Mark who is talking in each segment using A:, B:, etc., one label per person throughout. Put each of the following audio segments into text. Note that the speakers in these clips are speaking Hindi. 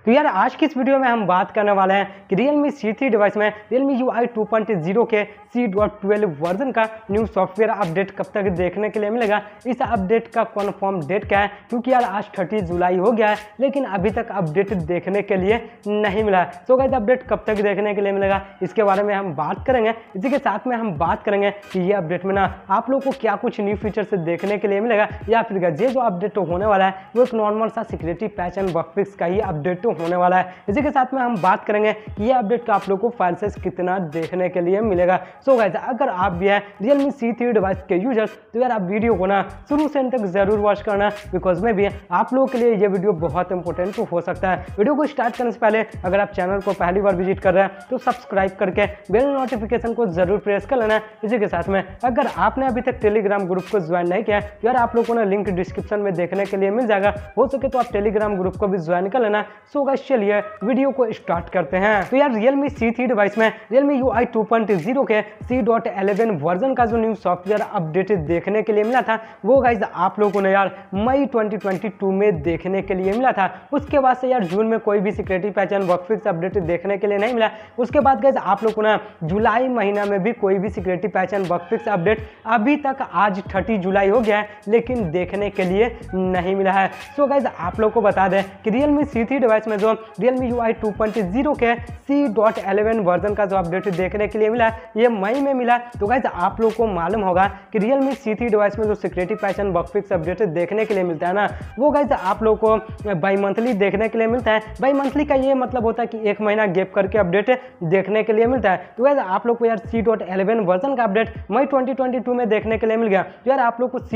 A: तो यार आज की इस वीडियो में हम बात करने वाले हैं कि Realme C3 डिवाइस में Realme UI 2.0 के C.12 वर्जन का न्यू सॉफ्टवेयर अपडेट कब तक देखने के लिए मिलेगा। इस अपडेट का कन्फर्म डेट क्या है, क्योंकि यार आज 30 जुलाई हो गया है लेकिन अभी तक अपडेट देखने के लिए नहीं मिला है। तो गाइस अपडेट कब तक देखने के लिए मिलेगा इसके बारे में हम बात करेंगे। इसी के साथ में हम बात करेंगे कि ये अपडेट में ना आप लोगों को क्या कुछ न्यू फीचर्स देखने के लिए मिलेगा, या फिर ये जो अपडेट होने वाला है वो एक नॉर्मल सा security patch and bug fix का ही अपडेट होने वाला है। इसी के साथ में हम बात करेंगे कि ये अपडेट का आप लोग को फाइल साइज कितना देखने के लिए मिलेगा। सो गाइस अगर आप भी है Realme C3 डिवाइस के यूजर्स तो यार आप वीडियो को ना शुरू से अंत तक जरूर वॉच करना, बिकॉज में भी आप लोगों के लिए ये वीडियो बहुत इंपॉर्टेंट हो सकता है। वीडियो को स्टार्ट करने से पहले अगर आप चैनल को पहली बार विजिट कर रहे हैं तो सब्सक्राइब करके बेल नोटिफिकेशन को जरूर प्रेस कर लेना। इसी के साथ में अगर आपने अभी तक टेलीग्राम ग्रुप को ज्वाइन नहीं किया तो यार आप लोगों को ना लिंक डिस्क्रिप्शन में देखने के लिए मिल जाएगा, हो सके तो आप टेलीग्राम ग्रुप को भी ज्वाइन कर लेना। सो गाइस चलिए वीडियो को स्टार्ट करते हैं। तो यार Realme C3 डिवाइस में Realme UI 2.0 के C.11 वर्जन का जो न्यू सॉफ्टवेयर अपडेट देखने के लिए मिला था वो गाइस आप लोगों ने यार मई 2022 में देखने के लिए मिला था। उसके बाद से यार जून में कोई भी security patch and bug fix update देखने के लिए नहीं मिला। उसके बाद गाइस आप लोगों को ना जुलाई महीना में भी कोई भी security patch and bug fix update अभी तक आज 30 जुलाई हो गया है लेकिन देखने के लिए नहीं मिला है। सो गाइस आप लोग को बता दें कि Realme C3 डिवाइस में जो Realme UI 2.0 के C.11 वर्जन का जो अपडेट देखने के लिए मिला ये मई में मिला। तो गाइस आप लोग को मालूम होगा कि Realme C3 डिवाइस में जो security patch and bug fix update देखने के लिए मिलता है ना वो गाइस आप लोग को बाई मंथली देखने के लिए मिलता है। बाई मंथली का ये मतलब होता है कि एक महीना गैप करके अपडेट देखने के लिए मिलता है। तो गाइस आप लोग को यार C.11 वर्जन का अपडेट मई 2022 में देखने के लिए मिल गया। तो यार आप लोग को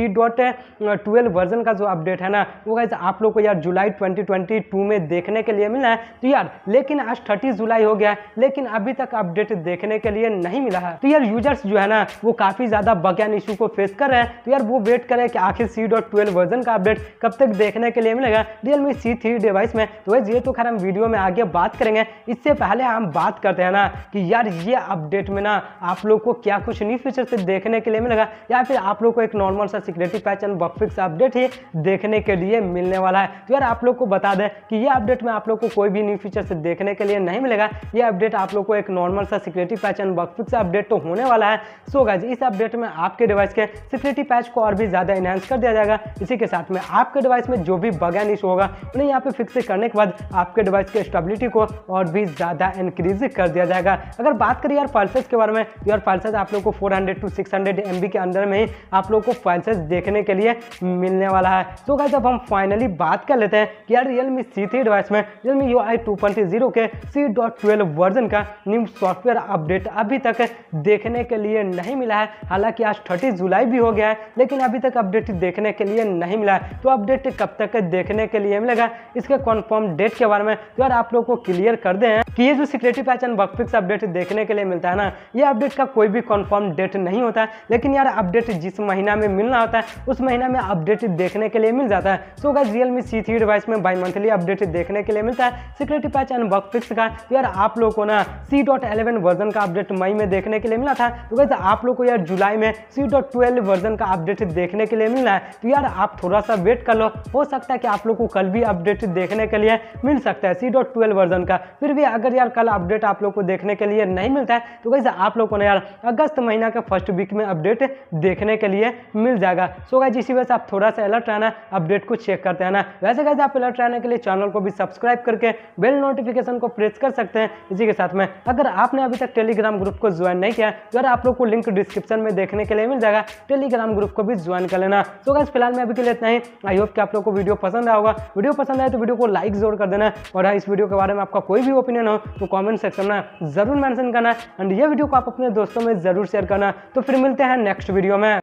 A: C.12 वर्जन का जो अपडेट है ना वो गाइस आप लोग को यार जुलाई 2022 में देखने के लिए मिला है। तो यार लेकिन आज 30 जुलाई हो गया लेकिन अभी तक अपडेट देखने के लिए नहीं मिला है। तो यार यूजर्स जो है ना वो काफी ज्यादा बग एंड इशू को फेस कर रहे हैं। तो यार वो वेट करें कि आखिर C.12 वर्जन का अपडेट कब तक देखने के लिए मिलेगा Realme C3 डिवाइस में। तो ये तो खैर हम वीडियो में आगे बात करेंगे। इससे पहले हम बात करते हैं ना कि यार ये अपडेट में ना आप लोग को क्या कुछ न्यू फीचर्स देखने के लिए मिलेगा, या फिर आप लोग को एक नॉर्मल सा security patch and bug fix update ही देखने के लिए मिलने वाला है। तो यार आप लोग को बता दें कि ये अपडेट में आप लोग को कोई भी न्यू फीचर्स देखने के लिए नहीं मिलेगा। ये अपडेट आप लोग को एक नॉर्मल सा security patch and bug fix update तो होने वाला है। सो गाइस इस अपडेट में आपके डिवाइस के सिक्योरिटी पैच को और भी ज्यादा एनहांस कर दिया जाएगा। इसी के साथ में आपके डिवाइस में जो भी बग एंड इशू होगा उन्हें यहाँ पे फिक्स करने के बाद आपके डिवाइस के स्टेबिलिटी को और भी ज्यादा इंक्रीज कर दिया जाएगा। अगर बात करें यार फाइल साइज के बारे में तो यार फाइल साइज आप लोग को 400 to 600 MB के अंदर में ही आप लोग को फाइल साइज देखने के लिए मिलने वाला है। सो गाइस अब हम फाइनली बात कर लेते हैं कि यार Realme C3 डिवाइस में Realme UI 2.0 के C.12 वर्जन का न्यू सॉफ्टवेयर अपडेट अभी तक देखने के लिए नहीं मिला है। हालांकि आज 30 जुलाई भी हो गया है लेकिन अभी तक अपडेट देखने के लिए नहीं मिला है। तो अपडेट कब तक देखने के लिए मिलेगा इसके कन्फर्म डेट के बारे में तो यार आप लोग को क्लियर कर दें कि ये जो security patch and bug fix update देखने के लिए मिलता है ना ये अपडेट का कोई भी कन्फर्म डेट नहीं होता है, लेकिन यार अपडेट जिस महीना में मिलना होता है उस महीना में अपडेट देखने के लिए मिल जाता है। So guys Realme C3 device में बाई मंथली अपडेट देखने के लिए मिलता है security patch and bug fix का। तो यार आप लोग को ना C.11 वर्जन का अपडेट मई में देखने के लिए मिला था। तो गाइस आप लोग को यार जुलाई में C.12 वर्जन का अपडेट देखने के लिए मिलना है। तो यार आप थोड़ा सा वेट कर लो, हो सकता है कि आप लोग को कल भी अपडेट देखने के लिए मिल सकता है C.12 वर्जन का। फिर भी अगर यार कल अपडेट आप लोग को देखने के लिए नहीं मिलता है तो गाइस आप लोग को ना यार अगस्त महीना के फर्स्ट वीक में अपडेट देखने के लिए मिल जाएगा। सो गाइस इसी वजह से आप थोड़ा सा अलर्ट रहना, अपडेट को चेक करते हैं ना। वैसे गाइस आप अलर्ट रहने के लिए चैनल को भी सब्सक्राइब करके बेल नोटिफिकेशन को प्रेस कर सकते हैं। इसी के साथ में अगर आपने अभी तक टेलीग्राम ग्रुप को ज्वाइन नहीं किया तो यार आप लोग को लिंक डिस्क्रिप्शन में देखने के लिए मिल जाएगा, टेलीग्राम ग्रुप को भी ज्वाइन कर लेना। सो गाइस फिलहाल मैं अभी के लिए इतना ही। आई होप कि आप लोग को वीडियो पसंद आया होगा। वीडियो पसंद आए तो वीडियो को लाइक जरूर कर देना, और इस वीडियो के बारे में आपका कोई भी ओपिनियन हो तो कमेंट सेक्शन में जरूर मेंशन करना, एंड ये वीडियो को आप अपने दोस्तों में जरूर शेयर करना। तो फिर मिलते हैं नेक्स्ट वीडियो में।